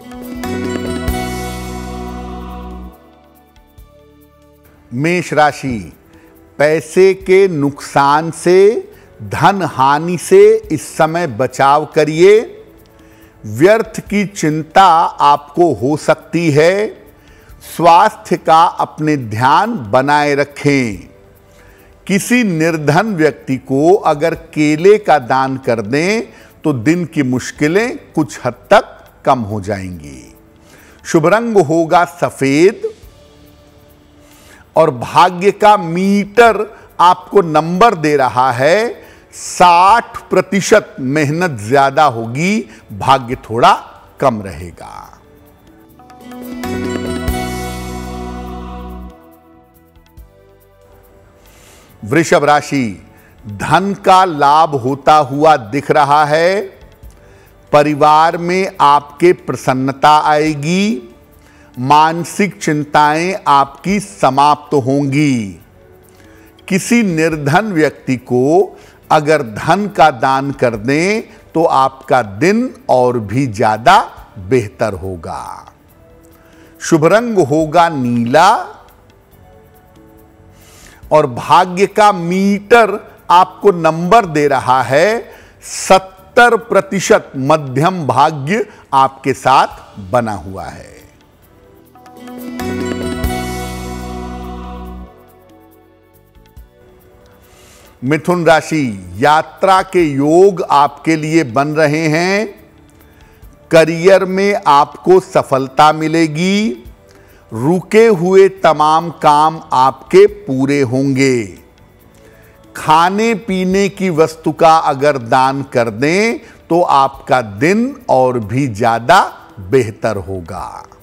मेष राशि, पैसे के नुकसान से, धन हानि से इस समय बचाव करिए। व्यर्थ की चिंता आपको हो सकती है। स्वास्थ्य का अपने ध्यान बनाए रखें। किसी निर्धन व्यक्ति को अगर केले का दान कर दें तो दिन की मुश्किलें कुछ हद तक कम हो जाएंगी। शुभ रंग होगा सफेद और भाग्य का मीटर आपको नंबर दे रहा है 60%। मेहनत ज्यादा होगी, भाग्य थोड़ा कम रहेगा। वृषभ राशि, धन का लाभ होता हुआ दिख रहा है। परिवार में आपके प्रसन्नता आएगी। मानसिक चिंताएं आपकी समाप्त होंगी। किसी निर्धन व्यक्ति को अगर धन का दान कर दें तो आपका दिन और भी ज्यादा बेहतर होगा। शुभ रंग होगा नीला और भाग्य का मीटर आपको नंबर दे रहा है 70%। मध्यम भाग्य आपके साथ बना हुआ है। मिथुन राशि, यात्रा के योग आपके लिए बन रहे हैं। करियर में आपको सफलता मिलेगी। रुके हुए तमाम काम आपके पूरे होंगे। खाने पीने की वस्तु का अगर दान कर दें तो आपका दिन और भी ज्यादा बेहतर होगा।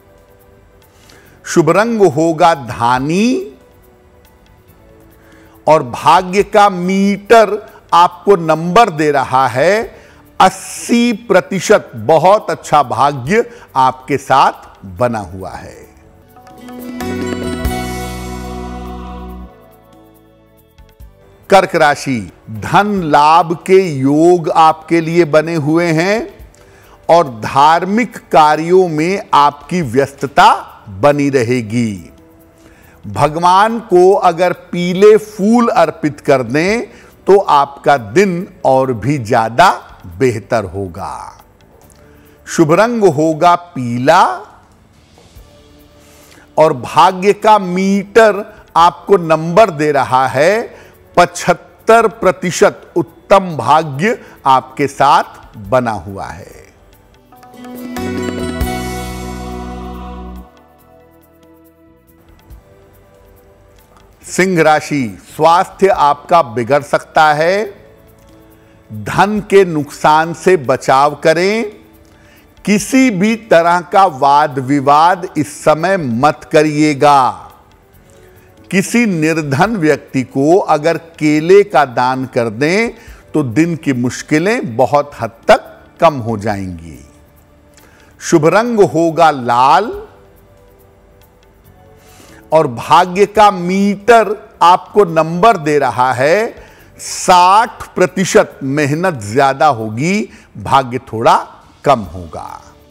शुभ रंग होगा धानी और भाग्य का मीटर आपको नंबर दे रहा है 80%। बहुत अच्छा भाग्य आपके साथ बना हुआ है। कर्क राशि, धन लाभ के योग आपके लिए बने हुए हैं और धार्मिक कार्यों में आपकी व्यस्तता बनी रहेगी। भगवान को अगर पीले फूल अर्पित कर दें तो आपका दिन और भी ज्यादा बेहतर होगा। शुभ रंग होगा पीला और भाग्य का मीटर आपको नंबर दे रहा है 75%। उत्तम भाग्य आपके साथ बना हुआ है। सिंह राशि, स्वास्थ्य आपका बिगड़ सकता है। धन के नुकसान से बचाव करें। किसी भी तरह का वाद विवाद इस समय मत करिएगा। किसी निर्धन व्यक्ति को अगर केले का दान कर दें तो दिन की मुश्किलें बहुत हद तक कम हो जाएंगी। शुभ रंग होगा लाल और भाग्य का मीटर आपको नंबर दे रहा है 60%। मेहनत ज्यादा होगी, भाग्य थोड़ा कम होगा।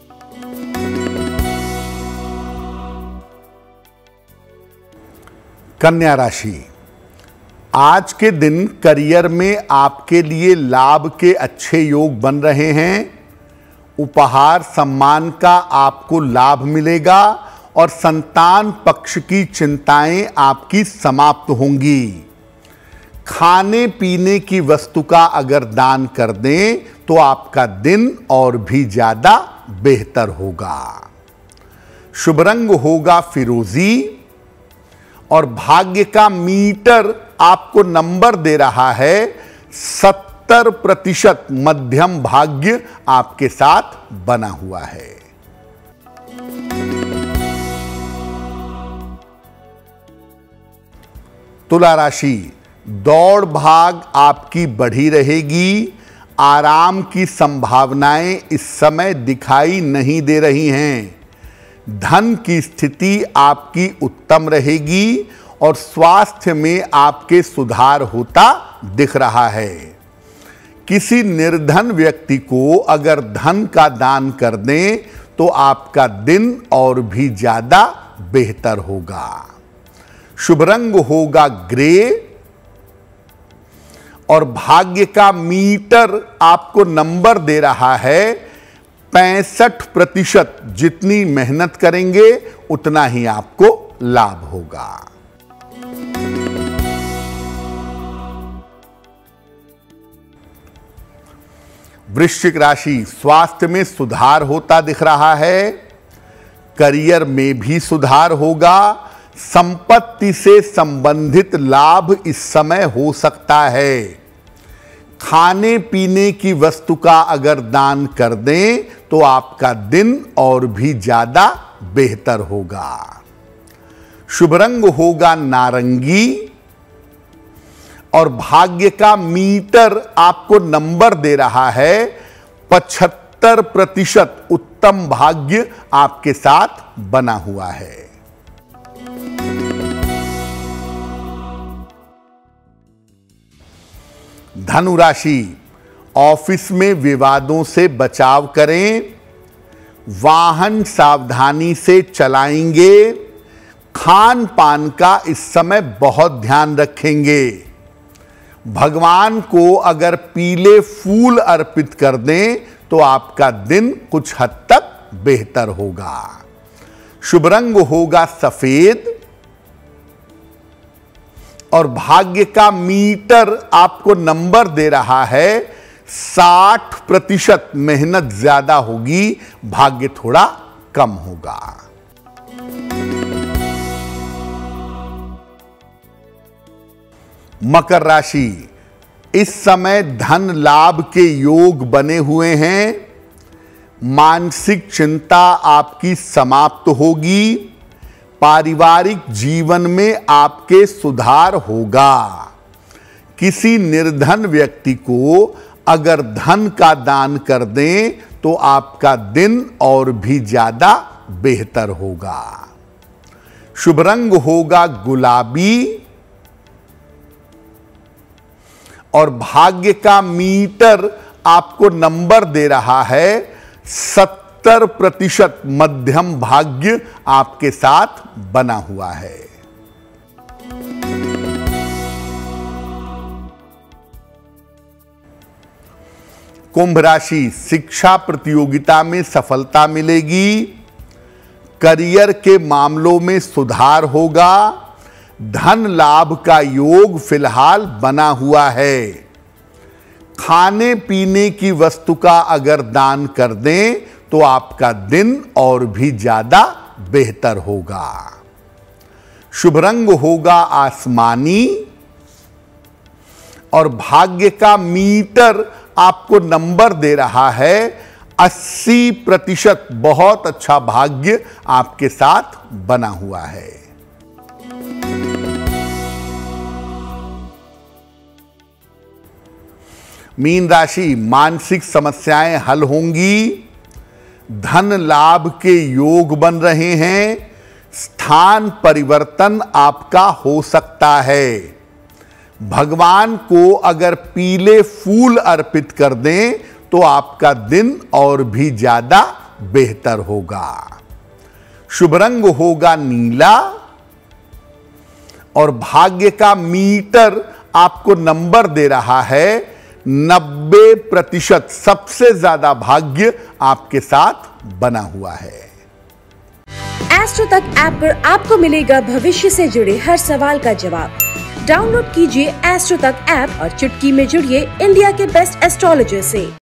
कन्या राशि, आज के दिन करियर में आपके लिए लाभ के अच्छे योग बन रहे हैं। उपहार सम्मान का आपको लाभ मिलेगा और संतान पक्ष की चिंताएं आपकी समाप्त होंगी। खाने पीने की वस्तु का अगर दान कर दें तो आपका दिन और भी ज्यादा बेहतर होगा। शुभ रंग होगा फिरोजी और भाग्य का मीटर आपको नंबर दे रहा है 70%। मध्यम भाग्य आपके साथ बना हुआ है। तुला राशि, दौड़ भाग आपकी बढ़ी रहेगी। आराम की संभावनाएं इस समय दिखाई नहीं दे रही हैं। धन की स्थिति आपकी उत्तम रहेगी और स्वास्थ्य में आपके सुधार होता दिख रहा है। किसी निर्धन व्यक्ति को अगर धन का दान कर दें तो आपका दिन और भी ज्यादा बेहतर होगा। शुभ रंग होगा ग्रे और भाग्य का मीटर आपको नंबर दे रहा है 65%। जितनी मेहनत करेंगे उतना ही आपको लाभ होगा। वृश्चिक राशि, स्वास्थ्य में सुधार होता दिख रहा है, करियर में भी सुधार होगा, संपत्ति से संबंधित लाभ इस समय हो सकता है। खाने पीने की वस्तु का अगर दान कर दें तो आपका दिन और भी ज्यादा बेहतर होगा। शुभ रंग होगा नारंगी और भाग्य का मीटर आपको नंबर दे रहा है 75%। उत्तम भाग्य आपके साथ बना हुआ है। धनु राशि, ऑफिस में विवादों से बचाव करें, वाहन सावधानी से चलाएंगे, खान पान का इस समय बहुत ध्यान रखेंगे। भगवान को अगर पीले फूल अर्पित कर दें तो आपका दिन कुछ हद तक बेहतर होगा। शुभ रंग होगा सफेद और भाग्य का मीटर आपको नंबर दे रहा है 60%। मेहनत ज्यादा होगी, भाग्य थोड़ा कम होगा। मकर राशि, इस समय धन लाभ के योग बने हुए हैं, मानसिक चिंता आपकी समाप्त होगी, पारिवारिक जीवन में आपके सुधार होगा। किसी निर्धन व्यक्ति को अगर धन का दान कर दें तो आपका दिन और भी ज्यादा बेहतर होगा। शुभ रंग होगा गुलाबी और भाग्य का मीटर आपको नंबर दे रहा है 70%। मध्यम भाग्य आपके साथ बना हुआ है। कुंभ राशि, शिक्षा प्रतियोगिता में सफलता मिलेगी, करियर के मामलों में सुधार होगा, धन लाभ का योग फिलहाल बना हुआ है। खाने पीने की वस्तु का अगर दान कर दें तो आपका दिन और भी ज्यादा बेहतर होगा। शुभ रंग होगा आसमानी और भाग्य का मीटर आपको नंबर दे रहा है 80%। बहुत अच्छा भाग्य आपके साथ बना हुआ है। मीन राशि, मानसिक समस्याएं हल होंगी, धन लाभ के योग बन रहे हैं, स्थान परिवर्तन आपका हो सकता है। भगवान को अगर पीले फूल अर्पित कर दें तो आपका दिन और भी ज्यादा बेहतर होगा। शुभ रंग होगा नीला और भाग्य का मीटर आपको नंबर दे रहा है 90%। सबसे ज्यादा भाग्य आपके साथ बना हुआ है। एस्ट्रो तक ऐप पर आपको मिलेगा भविष्य से जुड़े हर सवाल का जवाब। डाउनलोड कीजिए एस्ट्रो तक ऐप और चुटकी में जुड़िए इंडिया के बेस्ट एस्ट्रोलॉजर से।